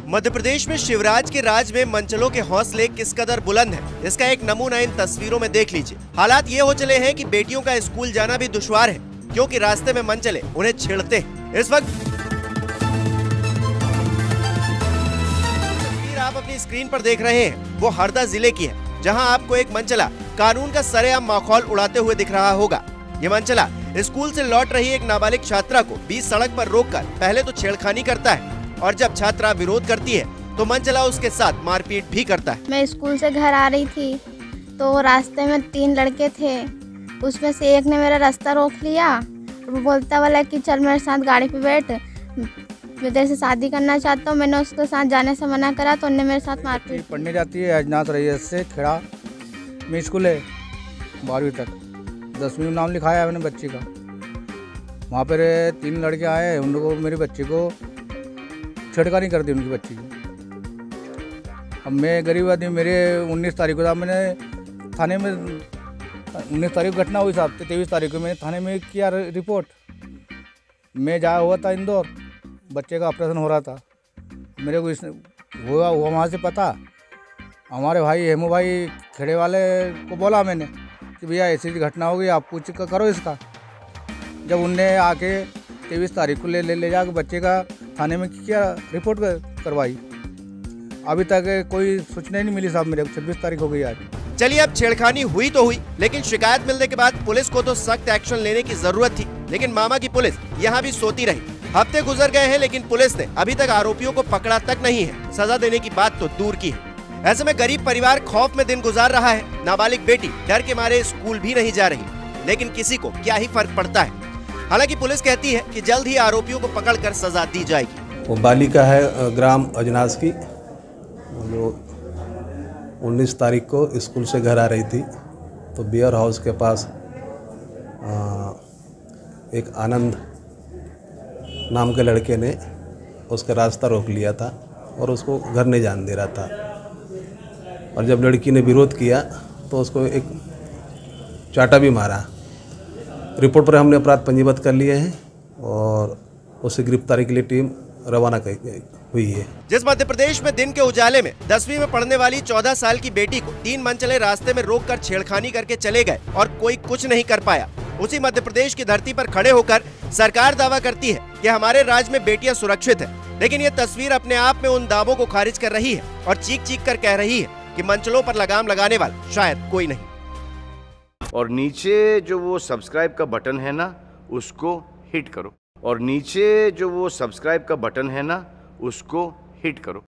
मध्य प्रदेश में शिवराज के राज में मंचलों के हौसले किस कदर बुलंद है, इसका एक नमूना इन तस्वीरों में देख लीजिए। हालात ये हो चले हैं कि बेटियों का स्कूल जाना भी दुश्वार है, क्योंकि रास्ते में मंचले उन्हें छेड़ते हैं। इस वक्त तस्वीर आप अपनी स्क्रीन पर देख रहे हैं वो हरदा जिले की है, जहां आपको एक मंचला कानून का सरेआम माखौल उड़ाते हुए दिख रहा होगा। ये मंचला स्कूल से लौट रही एक नाबालिग छात्रा को बीच सड़क पर रोककर पहले तो छेड़खानी करता है और जब छात्रा विरोध करती है तो मंचला उसके साथ मारपीट भी करता है। मैं स्कूल से घर आ रही थी तो रास्ते में 3 लड़के थे, उसमें से एक ने मेरा रास्ता रोक लिया। वो बोलता वाला कि चल मेरे साथ गाड़ी पे बैठ, मैं तेरे से शादी करना चाहता हूँ। मैंने उसके साथ जाने से मना करा तो उन्होंने मेरे साथ मारपीट। पढ़ने जाती है अजनात रईस से खेड़ा में स्कूल है 12वीं तक, 10वीं में नाम लिखाया है मैंने बच्ची का। वहाँ पर 3 लड़के आए, उन लोगों को मेरी बच्ची को छेड़खानी कर दी उनकी बच्ची की। अब मैं गरीब आदमी, मेरे 19 तारीख को था, मैंने थाने में 19 तारीख को घटना हुई साहब, 23 तारीख को मैंने थाने में किया रिपोर्ट। मैं जाया हुआ था इंदौर, बच्चे का ऑपरेशन हो रहा था। मेरे को हुआ वहाँ से पता, हमारे भाई हेमू भाई खेड़े वाले को बोला मैंने कि भैया ऐसी घटना हो गई, आप कुछ करो इसका। जब उनने आके 23 तारीख को ले जाकर बच्चे का थाने में किया रिपोर्ट करवाई, अभी तक कोई सूचना नहीं मिली साहब। मेरे 26 तारीख हो गई आज। चलिए, अब छेड़खानी हुई तो हुई, लेकिन शिकायत मिलने के बाद पुलिस को तो सख्त एक्शन लेने की जरूरत थी, लेकिन मामा की पुलिस यहाँ भी सोती रही। हफ्ते गुजर गए हैं, लेकिन पुलिस ने अभी तक आरोपियों को पकड़ा तक नहीं है। सजा देने की बात तो दूर की है। ऐसे में गरीब परिवार खौफ में दिन गुजार रहा है। नाबालिग बेटी डर के मारे स्कूल भी नहीं जा रही, लेकिन किसी को क्या ही फर्क पड़ता है। हालांकि पुलिस कहती है कि जल्द ही आरोपियों को पकड़कर सजा दी जाएगी। वो बालिका है ग्राम अजनास की, वो 19 तारीख को स्कूल से घर आ रही थी तो बियर हाउस के पास एक आनंद नाम के लड़के ने उसका रास्ता रोक लिया था और उसको घर नहीं जाने दे रहा था। और जब लड़की ने विरोध किया तो उसको एक चाटा भी मारा। रिपोर्ट पर हमने अपराध पंजीबद्ध कर लिए हैं और उसे गिरफ्तारी के लिए टीम रवाना हुई है। जिस मध्य प्रदेश में दिन के उजाले में 10वीं में पढ़ने वाली 14 साल की बेटी को 3 मंचले रास्ते में रोककर छेड़खानी करके चले गए और कोई कुछ नहीं कर पाया, उसी मध्य प्रदेश की धरती पर खड़े होकर सरकार दावा करती है कि हमारे राज्य में बेटियां सुरक्षित है। लेकिन ये तस्वीर अपने आप में उन दावों को खारिज कर रही है और चीख चीख कर कह रही है कि मंचलों पर लगाम लगाने वाला शायद कोई नहीं। और नीचे जो वो सब्सक्राइब का बटन है ना, उसको हिट करो। और नीचे जो वो सब्सक्राइब का बटन है ना, उसको हिट करो।